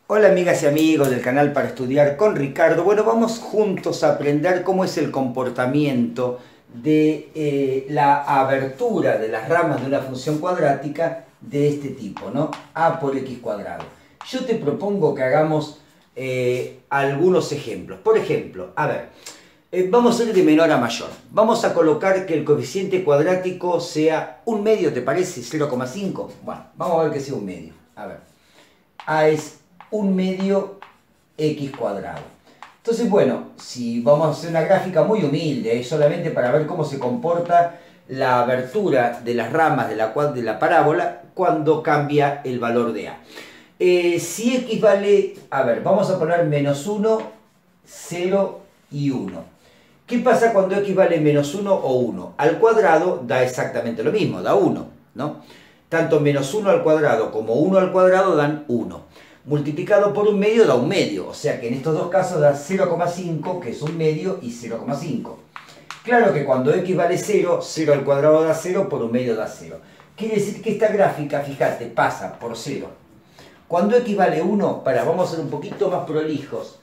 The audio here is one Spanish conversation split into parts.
Hola amigas y amigos del canal Para Estudiar con Ricardo. Bueno, vamos juntos a aprender cómo es el comportamiento de la abertura de las ramas de una función cuadrática de este tipo, ¿no? A por x cuadrado. Yo te propongo que hagamos algunos ejemplos. Por ejemplo, a ver, vamos a ir de menor a mayor. Vamos a colocar que el coeficiente cuadrático sea un medio, ¿te parece? 0,5. Bueno, vamos a ver que sea un medio. A ver, A es un medio x cuadrado. Entonces, bueno, si vamos a hacer una gráfica muy humilde, solamente para ver cómo se comporta la abertura de las ramas de la parábola cuando cambia el valor de a. Si x vale, a ver, vamos a poner menos 1, 0 y 1. ¿Qué pasa cuando x vale menos 1 o 1? Al cuadrado da exactamente lo mismo, da 1, ¿no? Tanto menos 1 al cuadrado como 1 al cuadrado dan 1. Multiplicado por un medio da un medio, o sea que en estos dos casos da 0,5, que es un medio, y 0,5. Claro que cuando x vale 0, 0 al cuadrado da 0, por un medio da 0. Quiere decir que esta gráfica, fíjate, pasa por 0. Cuando x vale 1, vamos a ser un poquito más prolijos.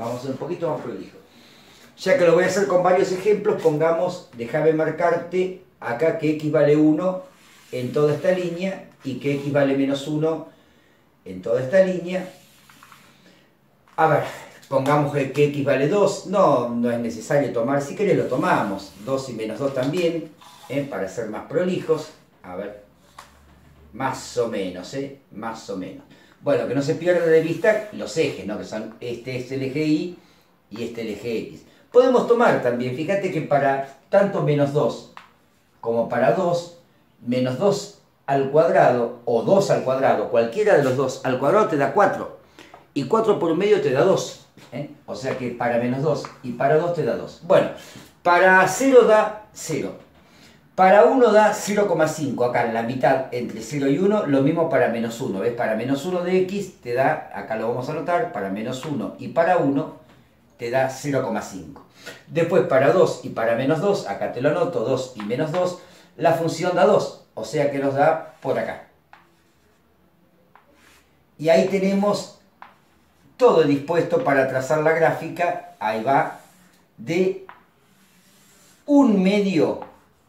Ya que lo voy a hacer con varios ejemplos, pongamos, déjame marcarte acá que x vale 1 en toda esta línea y que x vale menos 1 en toda esta línea. A ver, pongamos que x vale 2. No es necesario tomar, si querés lo tomamos. 2 y menos 2 también, para ser más prolijos. A ver, más o menos, más o menos. Bueno, que no se pierda de vista los ejes, ¿no? Que son, este es el eje Y y este el eje X. Podemos tomar también, fíjate que para tanto menos 2 como para 2, menos 2 al cuadrado o 2 al cuadrado, cualquiera de los dos al cuadrado te da 4. Y 4 por medio te da 2. O sea que para menos 2 y para 2 te da 2. Bueno, para 0 da 0. Para 1 da 0,5. Acá en la mitad entre 0 y 1, lo mismo para menos 1. ¿Ves? Para menos 1 de x te da, acá lo vamos a anotar, para menos 1 y para 1 te da 0,5. Después para 2 y para menos 2, acá te lo anoto, 2 y menos 2, la función da 2. O sea que nos da por acá. Y ahí tenemos todo dispuesto para trazar la gráfica. Ahí va. De un medio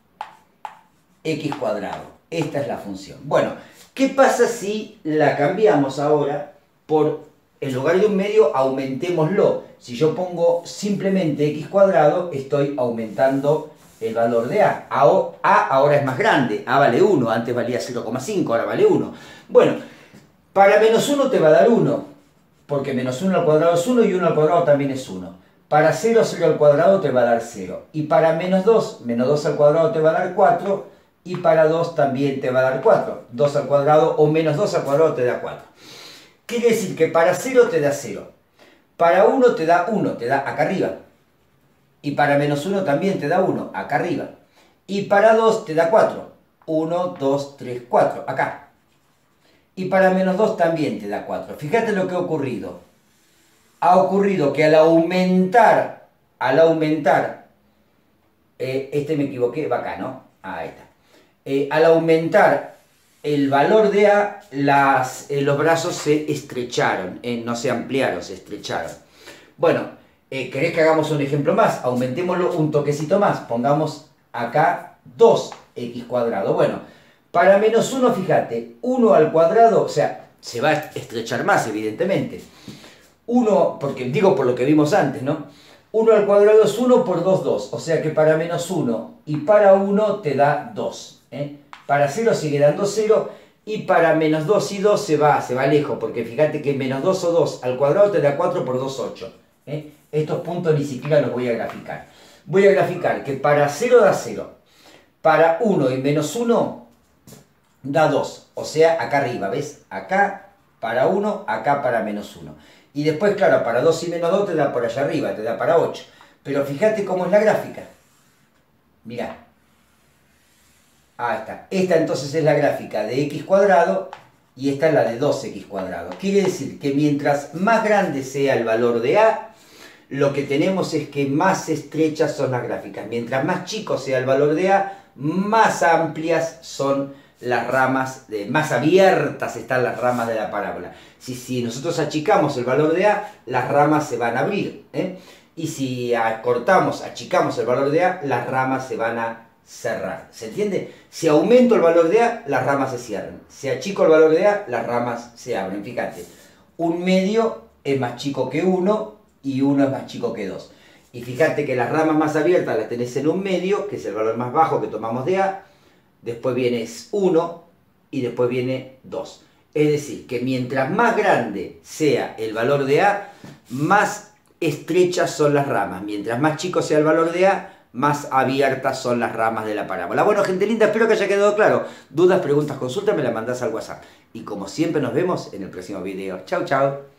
x cuadrado. Esta es la función. Bueno, ¿qué pasa si la cambiamos ahora por, en lugar de un medio, aumentémoslo? Si yo pongo simplemente x cuadrado, estoy aumentando el valor de a. A ahora es más grande, a vale 1, antes valía 0,5, ahora vale 1. Bueno, para menos 1 te va a dar 1, porque menos 1 al cuadrado es 1 y 1 al cuadrado también es 1. Para 0, 0 al cuadrado te va a dar 0. Y para menos 2 al cuadrado te va a dar 4. Y para 2 también te va a dar 4. 2 al cuadrado o menos 2 al cuadrado te da 4. Quiere decir que para 0 te da 0. Para 1 te da 1, te da acá arriba. Y para menos 1 también te da 1, acá arriba. Y para 2 te da 4. 1, 2, 3, 4, acá. Y para menos 2 también te da 4. Fíjate lo que ha ocurrido. Ha ocurrido que al aumentar, me equivoqué, va acá, ¿no? Ahí está. Al aumentar el valor de A, los brazos se estrecharon, no se ampliaron, se estrecharon. Bueno, ¿querés que hagamos un ejemplo más? Aumentémoslo un toquecito más. Pongamos acá 2x cuadrado. Bueno, para menos 1, fíjate, 1 al cuadrado, o sea, se va a estrechar más, evidentemente. 1, porque digo por lo que vimos antes, ¿no? 1 al cuadrado es 1 por 2, 2. O sea que para menos 1 y para 1 te da 2. Para 0 sigue dando 0. Y para menos 2 y 2 se va lejos, porque fíjate que menos 2 o 2 al cuadrado te da 4 por 2, 8. Estos puntos ni siquiera los voy a graficar. Voy a graficar que para 0 da 0. Para 1 y menos 1 da 2. O sea, acá arriba, ¿ves? Acá para 1, acá para menos 1. Y después, claro, para 2 y menos 2 te da por allá arriba, te da para 8. Pero fíjate cómo es la gráfica. Mirá. Ahí está. Esta entonces es la gráfica de x cuadrado y esta es la de 2x cuadrado. Quiere decir que mientras más grande sea el valor de a, lo que tenemos es que más estrechas son las gráficas. Mientras más chico sea el valor de a, más amplias son las ramas, más abiertas están las ramas de la parábola. Si nosotros achicamos el valor de A, las ramas se van a abrir, y si achicamos el valor de A, las ramas se van a cerrar. ¿Se entiende? Si aumento el valor de A, las ramas se cierran. Si achico el valor de A, las ramas se abren. Fíjate, un medio es más chico que 1 y 1 es más chico que 2. Y fíjate que las ramas más abiertas las tenés en un medio, que es el valor más bajo que tomamos de A, después viene 1 y después viene 2. Es decir, que mientras más grande sea el valor de A, más estrechas son las ramas. Mientras más chico sea el valor de A, más abiertas son las ramas de la parábola. Bueno, gente linda, espero que haya quedado claro. Dudas, preguntas, consultas, me las mandás al WhatsApp. Y como siempre nos vemos en el próximo video. Chau, chau.